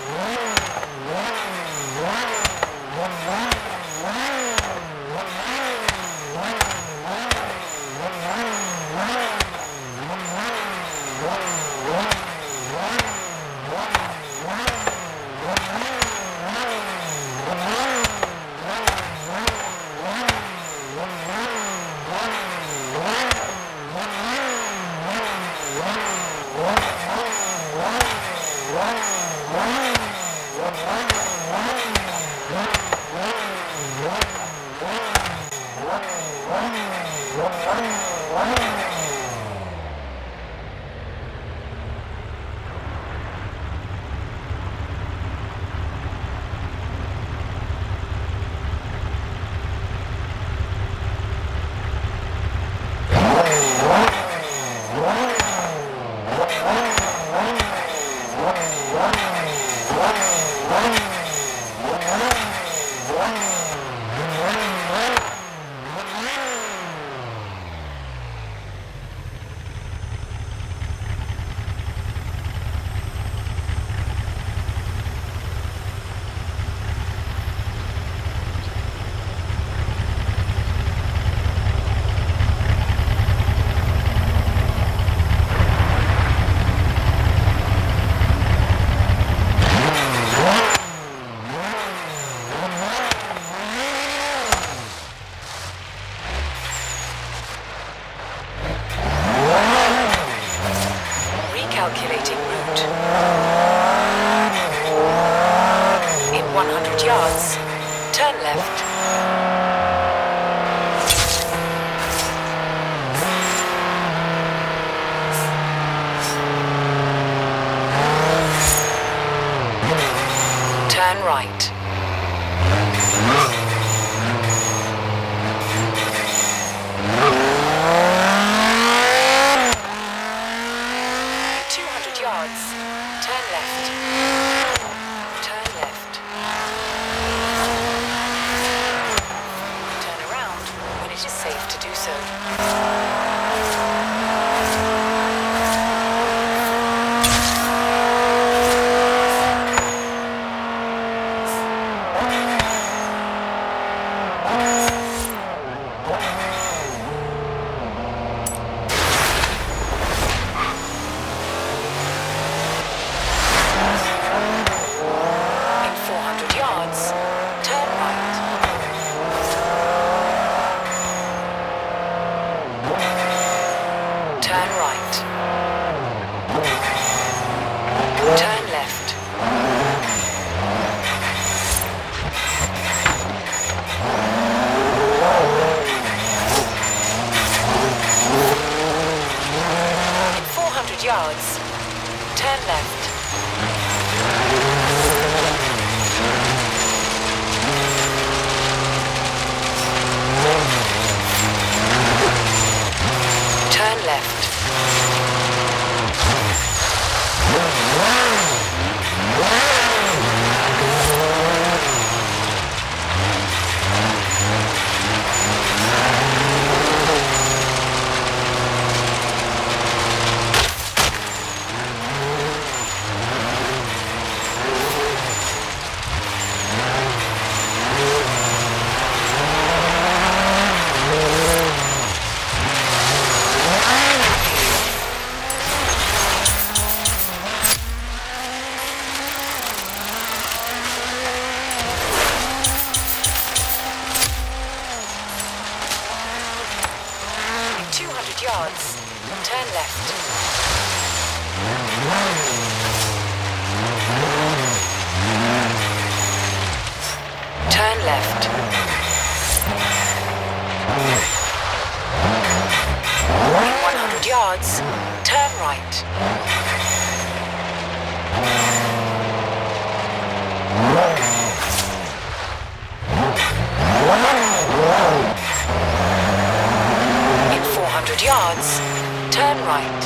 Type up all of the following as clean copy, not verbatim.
Recalculating route. In 100 yards, turn left. Turn right. Turn left. Turn left. Turn around when it is safe to do so. Turn right. Turn left. In 400 yards, turn left. Turn left. Yards, turn left. Turn left. In 100 yards, turn right. In 400 yards, turn right.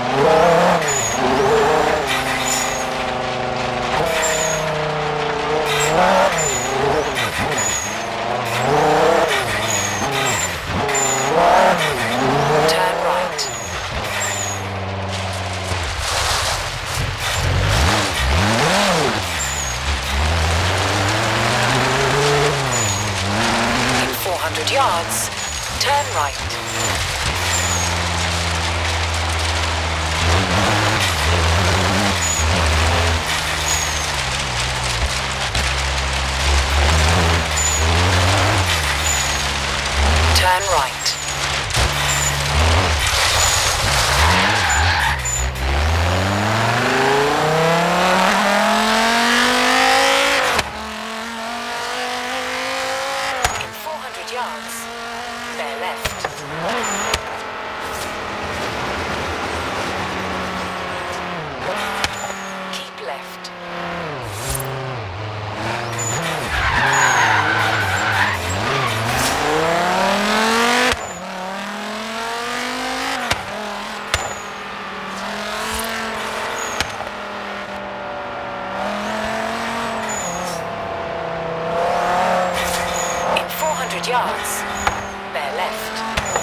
Turn right. yards, turn right. Turn right. In 400 yards, bear left. Keep left. In 400 yards, bear left.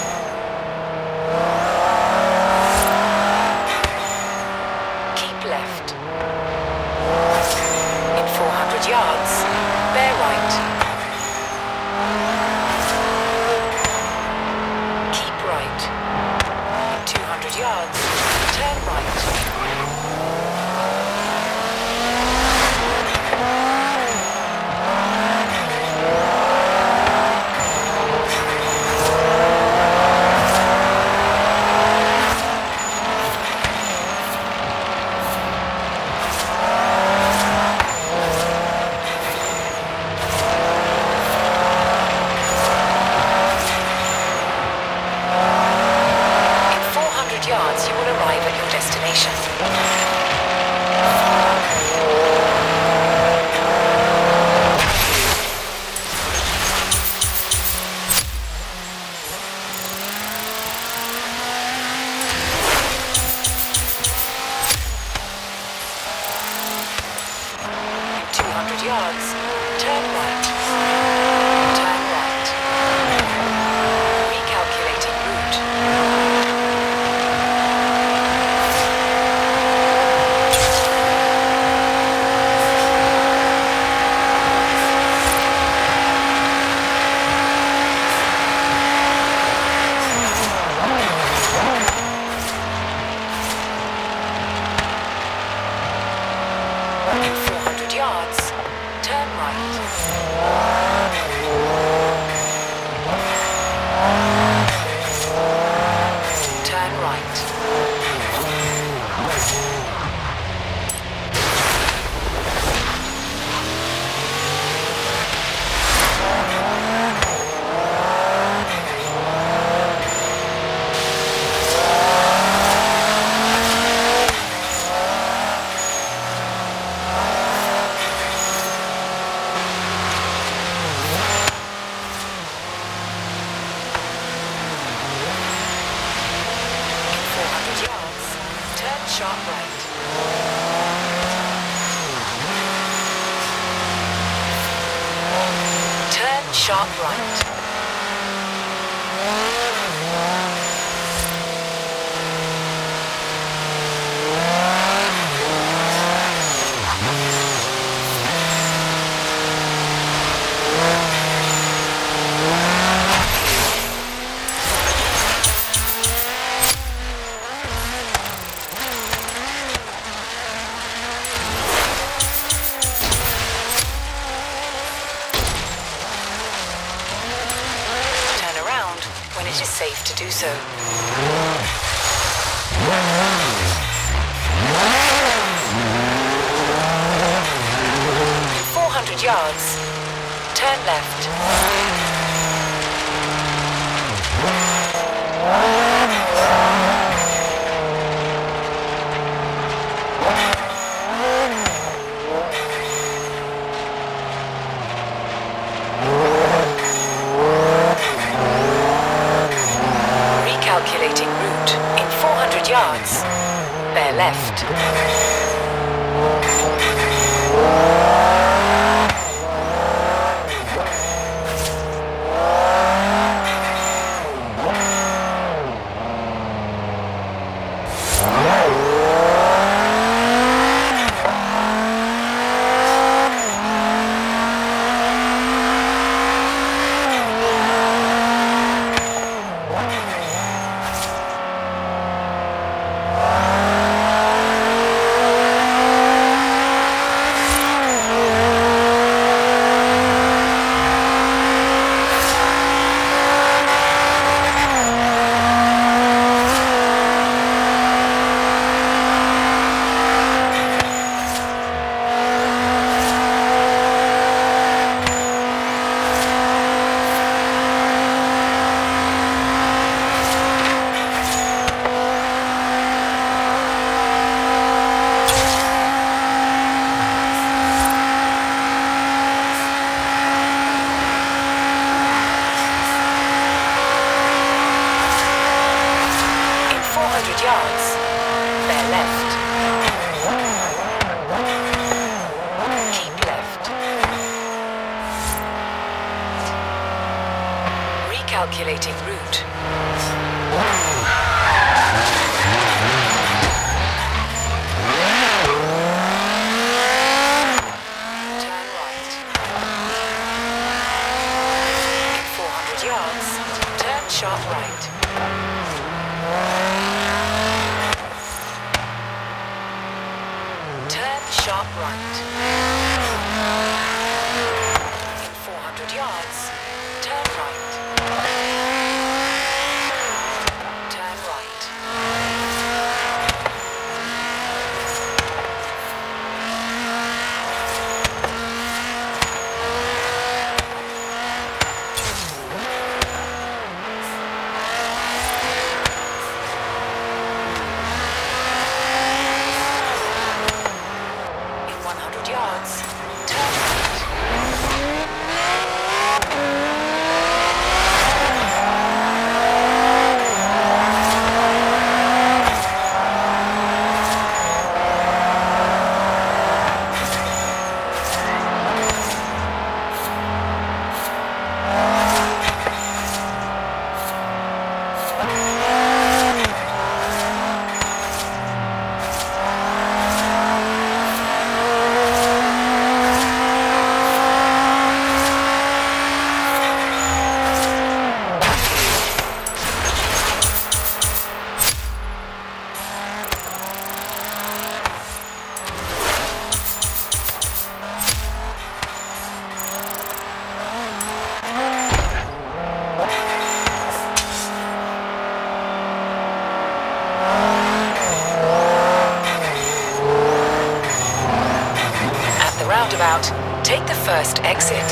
Keep left. In 400 yards, bear right. Keep right. In 200 yards, turn right. In 400 yards, you will arrive at your destination. In 200 yards, turn right. Turn right. Recalculating route. In 400 yards, turn right. Turn right. In 400 yards, turn sharp right. Turn sharp right. Turn around when it is safe to do so. In 400 yards, turn left. Recalculating route. In 400 yards, bear left. Recalculating route. Turn right. In 400 yards, turn sharp right. Turn sharp right. In 400 yards, turn right. Turn right. In 100 yards, turn right. At the roundabout, take the first exit.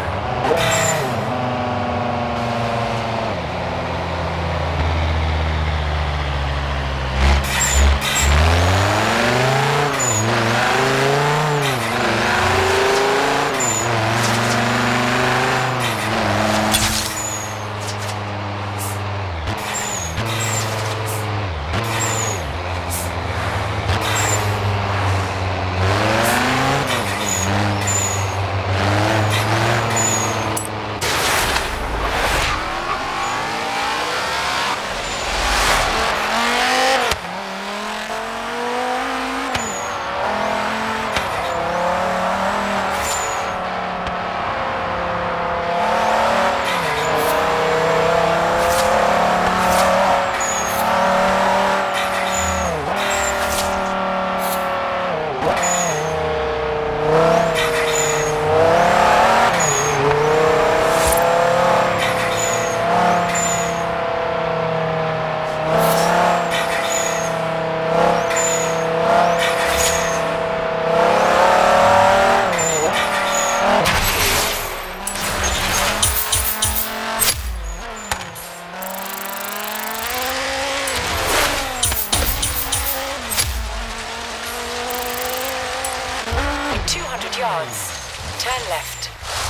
In 200 yards, turn left.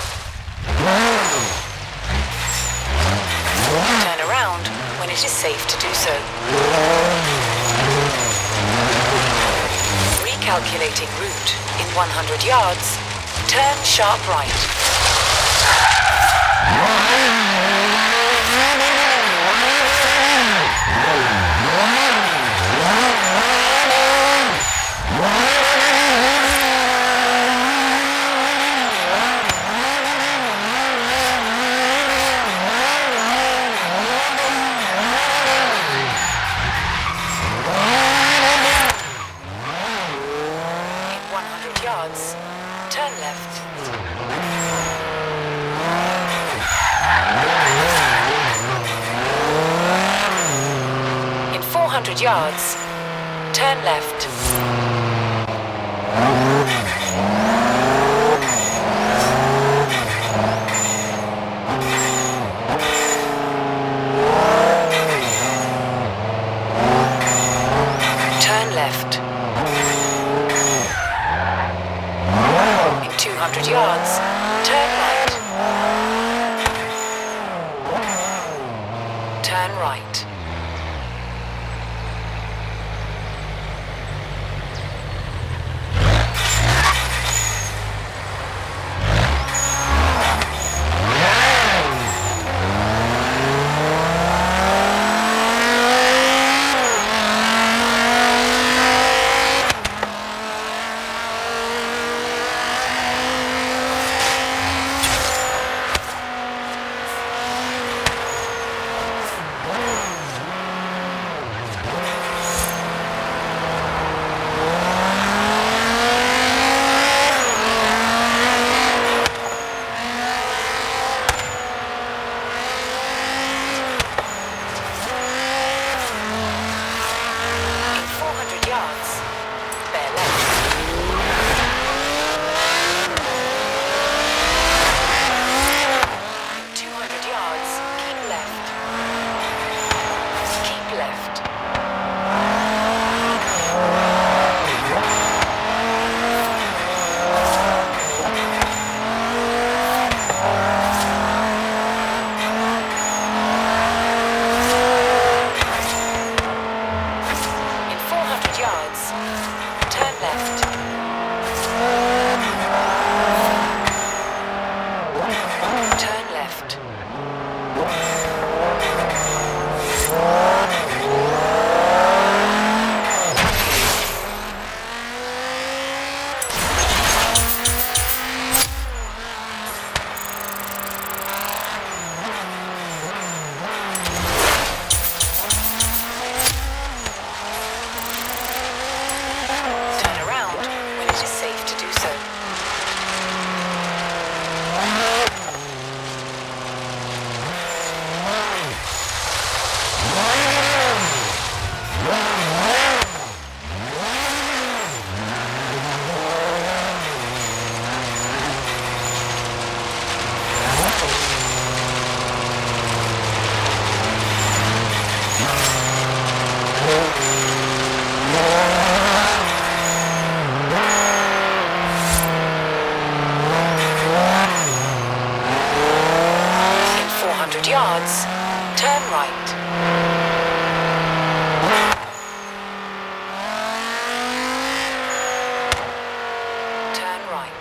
Turn around when it is safe to do so. Recalculating route. In 100 yards, turn sharp right. In 100 yards, turn left. In 400 yards, turn left. Turn left. In 200 yards, turn right. Turn right.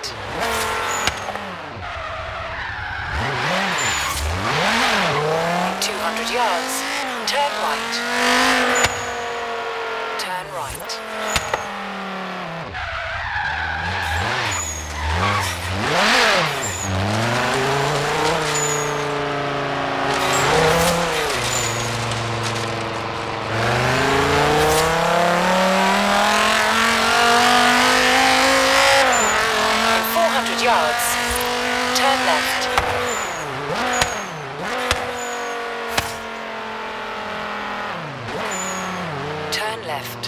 right. 200 yards. Turn right. Turn right. In 400 yards, turn left. Turn left.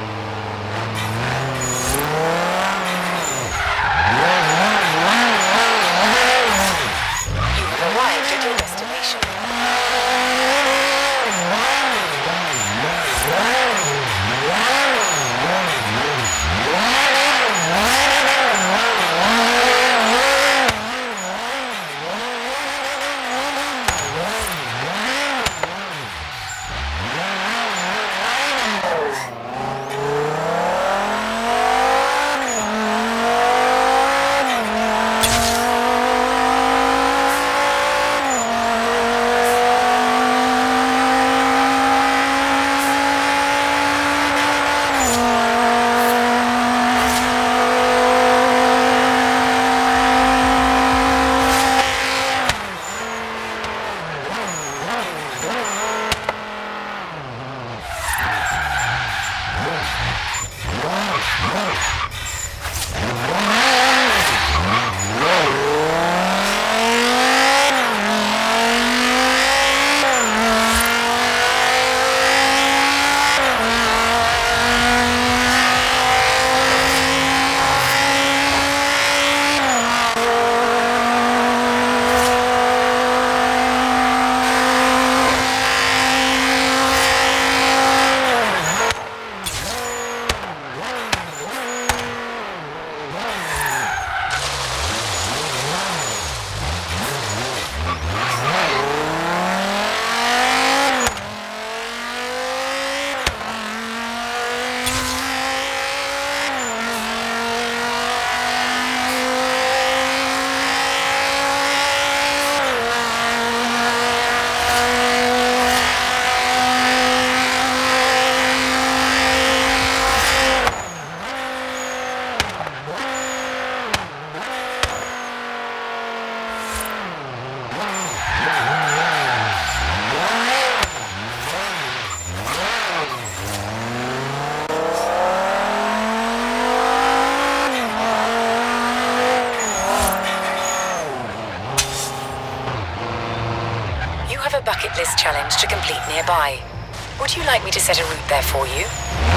You have arrived at your destination. Bucket list challenge to complete nearby. Would you like me to set a route there for you?